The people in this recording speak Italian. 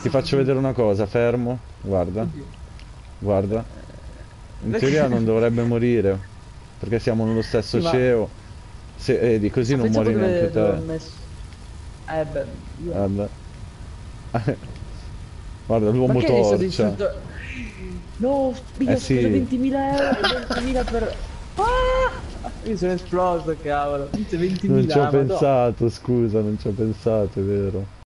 ti faccio vedere una cosa, fermo. Guarda, Oddio. guarda. In Perché? teoria non dovrebbe morire, perché siamo nello Sì, stesso ma CEO. Se, di così non pensa muori poi neanche dove ho te. messo. Beh, io no. Guarda, guarda Ma l'uomo che hai stato torcia. distrutto? No, Eh mica ho speso sì, 20.000 euro e 20.000 per... Ah! Io sono esploso, cavolo. Minchia, non ci 20.000, ho madonna. pensato, scusa, non ci ho pensato, è vero.